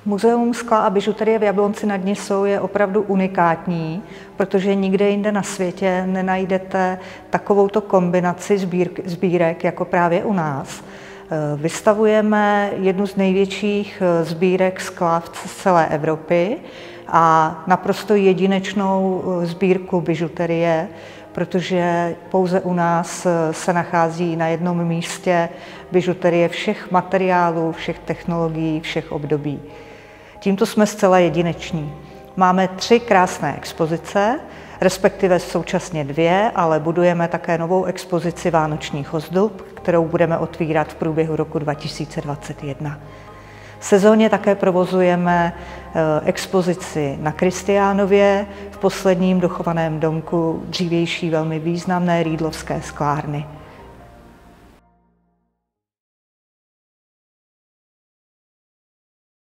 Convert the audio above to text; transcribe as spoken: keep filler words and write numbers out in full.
Muzeum skla a bižuterie v Jablonci nad Nisou je opravdu unikátní, protože nikde jinde na světě nenajdete takovouto kombinaci sbír, sbírek jako právě u nás. Vystavujeme jednu z největších sbírek skla z celé Evropy a naprosto jedinečnou sbírku bižuterie, protože pouze u nás se nachází na jednom místě bižuterie všech materiálů, všech technologií, všech období. Tímto jsme zcela jedineční. Máme tři krásné expozice, respektive současně dvě, ale budujeme také novou expozici vánočních ozdób, kterou budeme otvírat v průběhu roku dva tisíce dvacet jedna. Sezónně také provozujeme expozici na Kristiánově, v posledním dochovaném domku dřívější velmi významné rýdlovské sklárny.